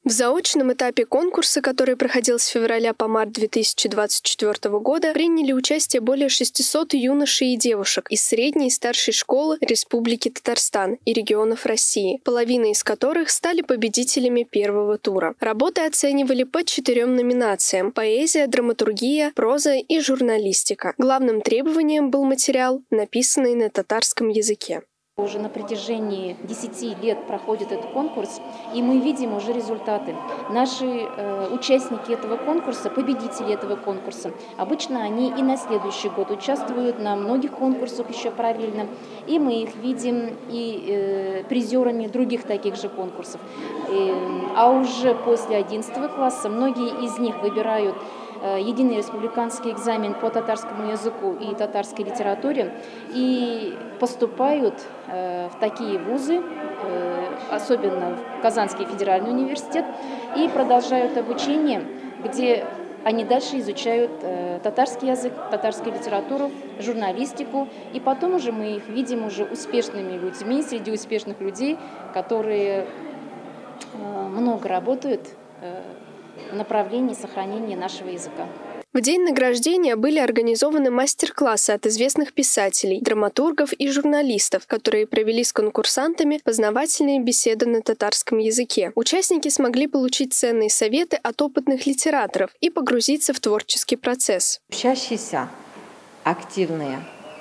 В заочном этапе конкурса, который проходил с февраля по март 2024 года, приняли участие более 600 юношей и девушек из средней и старшей школы Республики Татарстан и регионов России, половина из которых стали победителями первого тура. Работы оценивали по 4 номинациям – поэзия, драматургия, проза и журналистика. Главным требованием был материал, написанный на татарском языке. Уже на протяжении 10 лет проходит этот конкурс, и мы видим уже результаты. Наши участники этого конкурса, победители этого конкурса, обычно они и на следующий год участвуют на многих конкурсах еще параллельно, и мы их видим и призерами других таких же конкурсов. А уже после 11 класса многие из них выбирают единый республиканский экзамен по татарскому языку и татарской литературе и поступают в такие вузы, особенно в Казанский федеральный университет, и продолжают обучение, где они дальше изучают татарский язык, татарскую литературу, журналистику, и потом уже мы их видим уже успешными людьми, среди успешных людей, которые много работают в направлении сохранения нашего языка. В день награждения были организованы мастер-классы от известных писателей, драматургов и журналистов, которые провели с конкурсантами познавательные беседы на татарском языке. Участники смогли получить ценные советы от опытных литераторов и погрузиться в творческий процесс. Учащиеся активные,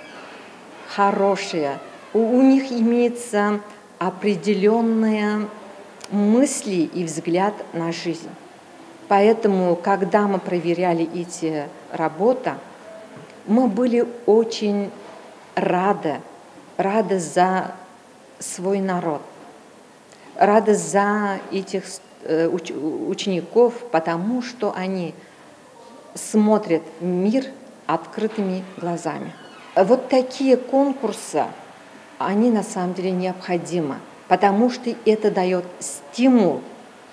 хорошие, у них имеются определенные мысли и взгляд на жизнь. Поэтому, когда мы проверяли эти работы, мы были очень рады за свой народ, рады за этих учеников, потому что они смотрят мир открытыми глазами. Вот такие конкурсы, они на самом деле необходимы, потому что это дает стимул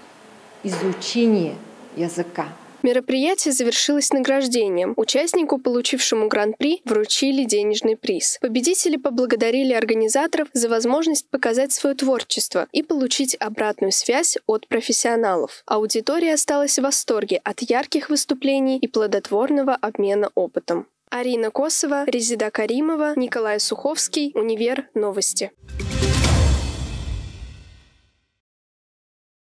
изучения языка. Мероприятие завершилось награждением. Участнику, получившему гран-при, вручили денежный приз. Победители поблагодарили организаторов за возможность показать свое творчество и получить обратную связь от профессионалов. Аудитория осталась в восторге от ярких выступлений и плодотворного обмена опытом. Арина Косова, Резида Каримова, Николай Суховский, Универ Новости.